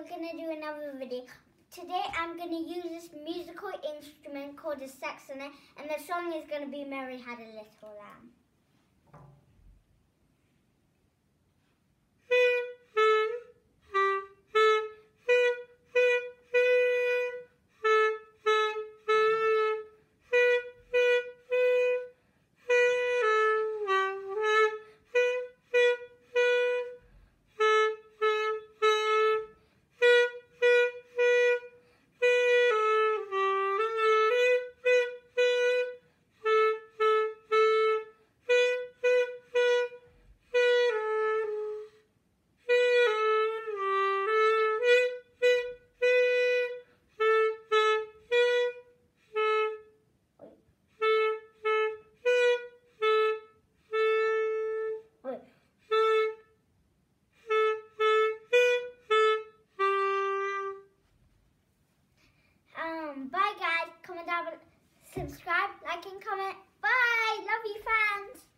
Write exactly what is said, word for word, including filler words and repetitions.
going to do another video. Today I'm going to use this musical instrument called a Saxonet, and the song is going to be Mary Had a Little Lamb. Bye guys, comment down below, subscribe, like and comment. Bye, love you fans.